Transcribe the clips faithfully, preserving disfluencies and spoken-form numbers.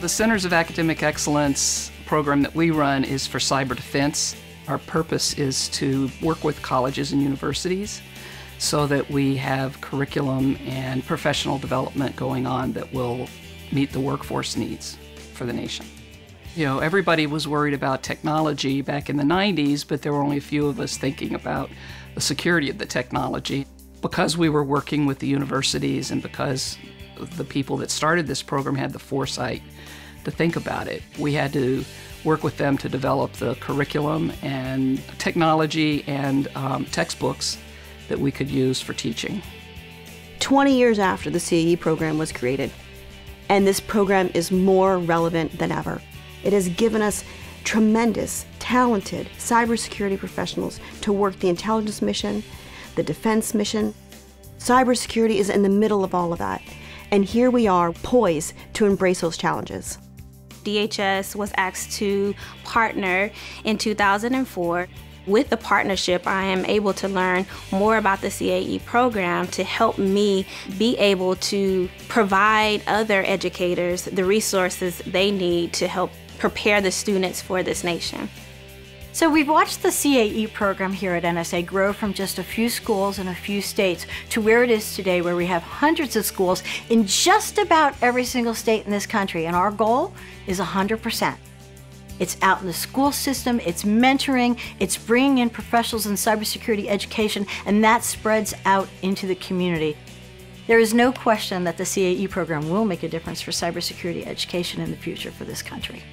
The Centers of Academic Excellence program that we run is for cyber defense. Our purpose is to work with colleges and universities so that we have curriculum and professional development going on that will meet the workforce needs for the nation. You know, everybody was worried about technology back in the nineties, but there were only a few of us thinking about the security of the technology. Because we were working with the universities and because the people that started this program had the foresight to think about it, we had to work with them to develop the curriculum and technology and um, textbooks that we could use for teaching. twenty years after the C A E program was created, and this program is more relevant than ever. It has given us tremendous, talented cybersecurity professionals to work the intelligence mission, the defense mission. Cybersecurity is in the middle of all of that, and here we are poised to embrace those challenges. D H S was asked to partner in two thousand four. With the partnership, I am able to learn more about the C A E program to help me be able to provide other educators the resources they need to help prepare the students for this nation. So we've watched the C A E program here at N S A grow from just a few schools in a few states to where it is today, where we have hundreds of schools in just about every single state in this country, and our goal is one hundred percent. It's out in the school system, it's mentoring, it's bringing in professionals in cybersecurity education, and that spreads out into the community. There is no question that the C A E program will make a difference for cybersecurity education in the future for this country.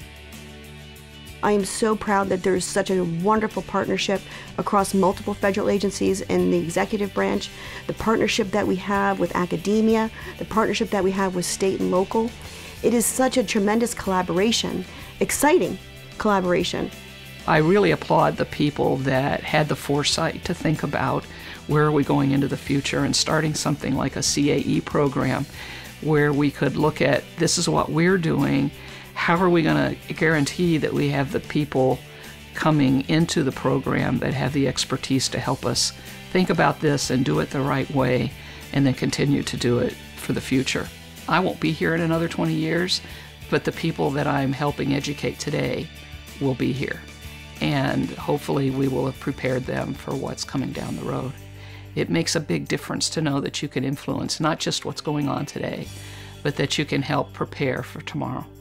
I am so proud that there is such a wonderful partnership across multiple federal agencies in the executive branch, the partnership that we have with academia, the partnership that we have with state and local. It is such a tremendous collaboration, exciting collaboration. I really applaud the people that had the foresight to think about where are we going into the future and starting something like a C A E program where we could look at this is what we're doing. How are we going to guarantee that we have the people coming into the program that have the expertise to help us think about this and do it the right way and then continue to do it for the future? I won't be here in another twenty years, but the people that I'm helping educate today will be here. And hopefully we will have prepared them for what's coming down the road. It makes a big difference to know that you can influence not just what's going on today, but that you can help prepare for tomorrow.